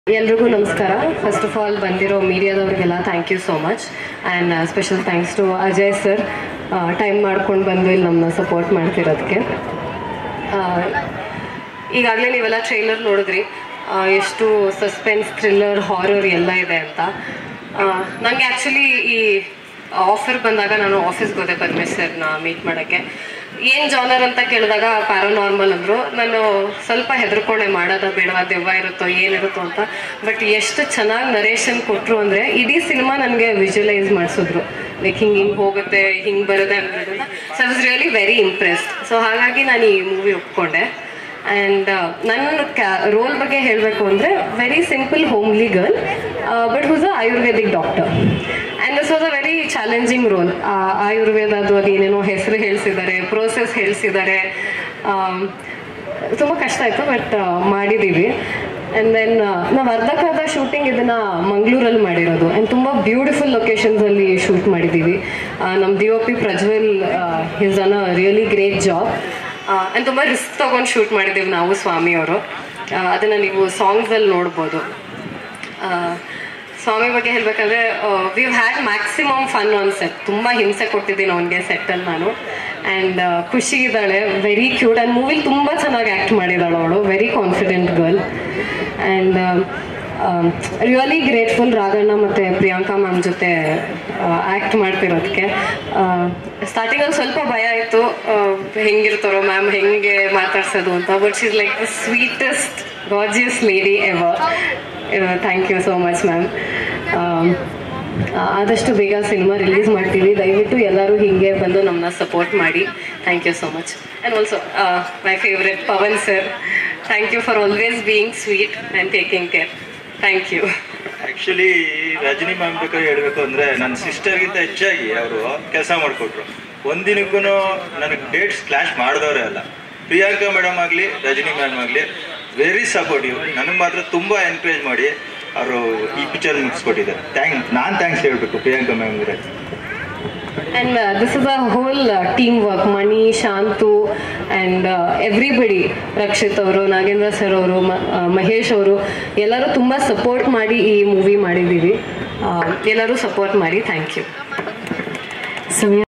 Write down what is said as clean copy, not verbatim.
ಎಲ್ರಿಗೂ ನಮಸ್ಕಾರ. First of all ಬಂದಿರೋ ಮೀಡಿಯಾದವ್ರಿಗೆಲ್ಲ thank you so much and special thanks to Ajay sir time ಮಾಡ್ಕೊಂಡು ಬಂದು ಇಲ್ಲಿ ನಮ್ಮನ್ನ ಸಪೋರ್ಟ್ ಮಾಡ್ತಿರೋದಕ್ಕೆ. ಈಗಾಗಲೇ ನೀವೆಲ್ಲ ಟ್ರೈಲರ್ ನೋಡಿದ್ರಿ, ಎಷ್ಟು ಸಸ್ಪೆನ್ಸ್, ಥ್ರಿಲ್ಲರ್, ಹಾರರ್ ಎಲ್ಲ ಇದೆ ಅಂತ. ನನಗೆ ಆ್ಯಕ್ಚುಲಿ ಈ ಆಫರ್ ಬಂದಾಗ ನಾನು ಆಫೀಸ್ಗೆ ಹೋದೆ ಪರಮೇಶ್ ಸರ್ನ ಮೀಟ್ ಮಾಡೋಕ್ಕೆ. ಏನು ಜಾನರ್ ಅಂತ ಕೇಳಿದಾಗ ಪ್ಯಾರಾನಾರ್ಮಲ್ ಅಂದರು. ನಾನು ಸ್ವಲ್ಪ ಹೆದರ್ಕೊಂಡೆ, ಮಾಡೋದ ಬೇಡವಾ, ದೆವ್ವ ಇರುತ್ತೋ ಏನಿರುತ್ತೋ ಅಂತ. ಬಟ್ ಎಷ್ಟು ಚೆನ್ನಾಗಿ ನರೇಷನ್ ಕೊಟ್ಟರು ಅಂದರೆ ಇಡೀ ಸಿನಿಮಾ ನನಗೆ ವಿಜುವಲೈಸ್ ಮಾಡಿಸಿದ್ರು. ಲೈಕ್ ಹಿಂಗೆ ಹೋಗುತ್ತೆ, ಹಿಂಗೆ ಬರುತ್ತೆ ಅನ್ನೋದನ್ನ. So I was really very impressed. So ಹಾಗಾಗಿ ನಾನು ಈ ಮೂವಿ ಒಪ್ಕೊಂಡೆ. ಆ್ಯಂಡ್ ನನ್ನ ರೋಲ್ ಬಗ್ಗೆ ಹೇಳಬೇಕು ಅಂದರೆ very simple homely girl but who's a Ayurvedic doctor. And this was a very challenging role. ಆಯುರ್ವೇದದ್ದು ಅದು ಏನೇನೋ ಹೆಸರು ಹೇಳಿಸಿದ್ದಾರೆ, ಪ್ರೋಸೆಸ್ ಹೇಳಿಸಿದ್ದಾರೆ. ತುಂಬ ಕಷ್ಟ ಆಯಿತು, ಬಟ್ ಮಾಡಿದ್ದೀವಿ. ಆ್ಯಂಡ್ ದೆನ್ ನಾವು ಅರ್ಧಕ್ಕರ್ಧ ಶೂಟಿಂಗ್ ಇದನ್ನು ಮಂಗಳೂರಲ್ಲಿ ಮಾಡಿರೋದು. ಆ್ಯಂಡ್ ತುಂಬ ಬ್ಯೂಟಿಫುಲ್ ಲೊಕೇಶನ್ಸಲ್ಲಿ ಶೂಟ್ ಮಾಡಿದ್ದೀವಿ. ನಮ್ಮ DOP Prajwal is done a really great job. And ತುಂಬ ರಿಸ್ಕ್ ತೊಗೊಂಡು ಶೂಟ್ ಮಾಡಿದ್ದೀವಿ ನಾವು, ಸ್ವಾಮಿಯವರು. ಅದನ್ನು ನೀವು ಸಾಂಗ್ಸಲ್ಲಿ ನೋಡ್ಬೋದು. ಸ್ವಾಮಿ ಬಗ್ಗೆ ಹೇಳಬೇಕಂದ್ರೆ we had maximum fun on set. ತುಂಬ ಹಿಂಸೆ ಕೊಟ್ಟಿದ್ದೀನಿ ಅವನಿಗೆ ಸೆಟ್ಟಲ್ಲಿ ನಾನು. ಆ್ಯಂಡ್ ಖುಷಿಗಿದ್ದಾಳೆ, ವೆರಿ ಕ್ಯೂಟ್. ಆ್ಯಂಡ್ ಮೂವಿಲಿ ತುಂಬ ಚೆನ್ನಾಗಿ ಆ್ಯಕ್ಟ್ ಮಾಡಿದ್ದಾಳೆ ಅವಳು, very confident girl. And really grateful Raghanna ಮತ್ತು ಪ್ರಿಯಾಂಕಾ ಮ್ಯಾಮ್ ಜೊತೆ ಆ್ಯಕ್ಟ್ ಮಾಡ್ತಿರೋದಕ್ಕೆ. ಸ್ಟಾರ್ಟಿಂಗಲ್ಲಿ ಸ್ವಲ್ಪ ಭಯ ಆಯಿತು, ಹೆಂಗಿರ್ತಾರೋ ಮ್ಯಾಮ್, ಹೆಂಗೆ ಮಾತಾಡ್ಸೋದು ಅಂತ. But she is like the sweetest gorgeous lady ever. Thank you so much ma'am. ಆದಷ್ಟು ಬೇಗ ಸಿನಿಮಾ ರಿಲೀಸ್ ಮಾಡ್ತೀವಿ. ದಯವಿಟ್ಟು ಎಲ್ಲರೂ ಹೀಗೆ ಬಂದು ನಮ್ಮನ್ನ ಸಪೋರ್ಟ್ ಮಾಡಿ. Thank you so much. And also my favourite Pavan sir, thank you for always being sweet and taking care. Thank you. Actually Rajani ma'am ಬೇಕಾದ್ರೆ ಹೇಳಬೇಕು ಅಂದರೆ ನನ್ನ ಸಿಸ್ಟರ್ಗಿಂತ ಹೆಚ್ಚಾಗಿ ಅವರು ಕೆಲಸ ಮಾಡಿಕೊಟ್ರು. ಒಂದಿನಕ್ಕೂ ನನಗೆ ಡೇಟ್ಸ್ ಕ್ಲಾಶ್ ಮಾಡಿದವರೇ ಅಲ್ಲ. ಪ್ರಿಯಾಂಕಾ ಮೇಡಮ್ ಆಗಲಿ, ರಜನಿ ಮ್ಯಾಮ್ ಆಗಲಿ, ವೆರಿ ಸಪೋರ್ಟಿವ್. ನನಗೆ ಮಾತ್ರ ತುಂಬ ಎನ್ಕರೇಜ್ ಮಾಡಿ ಅವರು ಈ ಪಿಕ್ಚರ್ ಮುಗಿಸ್ಕೊಟ್ಟಿದ್ದಾರೆ. ನಾನು ಥ್ಯಾಂಕ್ಸ್ ಹೇಳಬೇಕು Priyanka ಮ್ಯಾಮ್ಗೆ. And this is a whole teamwork. Mani, Shantu and everybody. Rakshit ಅವರು, ನಾಗೇಂದ್ರ ಸರ್ ಅವರು, ಮಹೇಶ್ ಅವರು ಎಲ್ಲರೂ ತುಂಬ ಸಪೋರ್ಟ್ ಮಾಡಿ ಈ ಮೂವಿ ಮಾಡಿದ್ದೀವಿ. ಎಲ್ಲರೂ ಸಪೋರ್ಟ್ ಮಾಡಿ. Thank you.